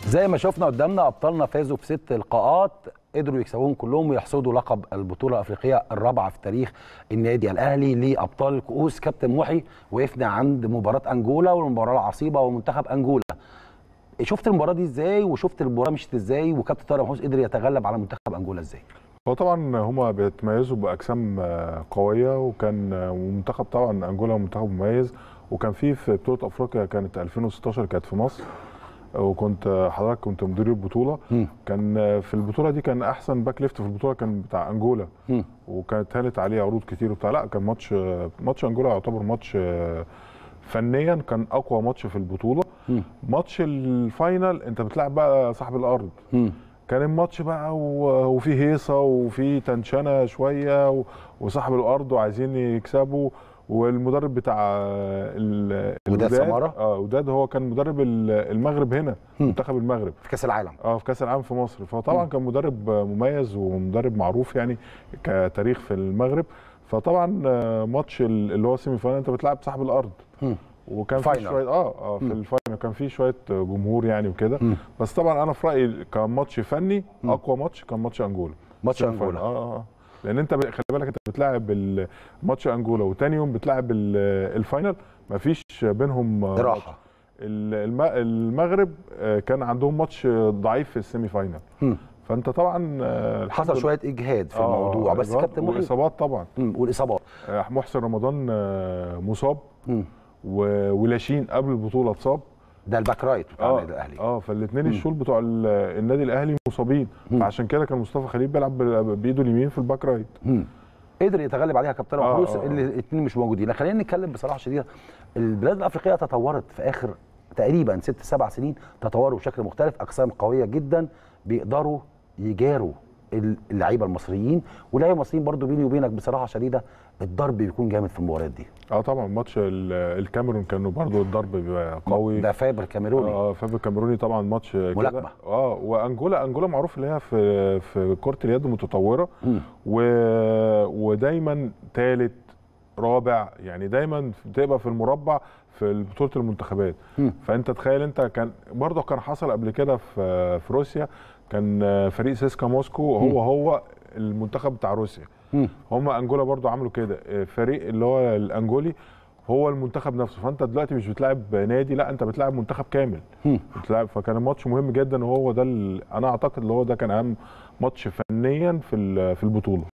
زي ما شفنا قدامنا ابطالنا فازوا في 6 لقاءات قدروا يكسبوهم كلهم ويحصدوا لقب البطوله الافريقيه الرابعه في تاريخ النادي الاهلي لابطال الكؤوس. كابتن محي، وقفنا عند مباراه انجولا والمباراه العصيبه ومنتخب انجولا. شفت المباراه دي ازاي وشفت المباراه مشيت ازاي وكابتن طارق محروس قدر يتغلب على منتخب انجولا ازاي؟ هو طبعا هما بيتميزوا باجسام قويه، وكان منتخب طبعا انجولا منتخب مميز. وكان في بطوله افريقيا كانت 2016 كانت في مصر، وكنت حضرتك كنت مدير البطوله. كان في البطوله دي كان احسن باك ليفت في البطوله كان بتاع انجولا، وكانت هانت عليه عروض كتير وبتاع. لا كان ماتش انجولا يعتبر ماتش فنيا كان اقوى ماتش في البطوله. ماتش الفاينل انت بتلعب بقى صاحب الارض. كان الماتش بقى وفي هيصه وفي تنشنه شويه وصاحب الارض وعايزين يكسبوا. والمدرب بتاع وداد سماره وداد هو كان مدرب المغرب هنا، منتخب المغرب في كاس العالم في كاس العالم في مصر. فطبعا كان مدرب مميز ومدرب معروف يعني كتاريخ في المغرب. فطبعا ماتش اللي هو سيمي فاينل انت بتلعب صاحب الارض. وكان في شويه في الفاينل كان في شويه جمهور يعني وكده. بس طبعا انا في رايي كان ماتش فني اقوى ماتش كان ماتش انجولا. ماتش انجولا لان انت خلي بالك انت بتلاعب ماتش انجولا وتاني يوم بتلاعب الفاينل، مفيش بينهم راحه. المغرب كان عندهم ماتش ضعيف في السيمي فاينل. فانت طبعا حصل شويه اجهاد في الموضوع. بس كابتن محي والاصابات طبعا والاصابات محسن رمضان مصاب، ولاشين قبل البطوله اتصاب. ده الباك رايت بتاع النادي الاهلي. فالاثنين الشول بتوع النادي الاهلي مصابين. فعشان كده كان مصطفى خليل بيلعب بايده اليمين في الباك رايت. قدر يتغلب عليها كابتن محروس اللي الاثنين مش موجودين. خلينا نتكلم بصراحه شديده، البلاد الافريقيه تطورت في اخر تقريبا 6-7 سنين، تطوروا بشكل مختلف، اقسام قويه جدا بيقدروا يجاروا اللعيبه المصريين. واللعيبه المصريين برضو بيني وبينك بصراحه شديده الضرب بيكون جامد في المباريات دي. طبعا ماتش الكاميرون كانوا برضو الضرب بيبقى قوي. ده فابر كاميروني. فابر كاميروني طبعا ماتش ملاكمه. وانجولا معروف اللي هي في كره اليد متطوره. ودايما ثالث رابع، يعني دايما بتبقى في المربع في بطوله المنتخبات. فانت تخيل انت كان برضه كان حصل قبل كده في روسيا، كان فريق سيسكا موسكو هو المنتخب بتاع روسيا. هم انجولا برضو عملوا كده، فريق اللي هو الانجولي هو المنتخب نفسه. فانت دلوقتي مش بتلعب نادي، لا انت بتلعب منتخب كامل. بتلعب. فكان الماتش مهم جدا، وهو ده انا اعتقد اللي هو ده كان اهم ماتش فنيا في البطوله.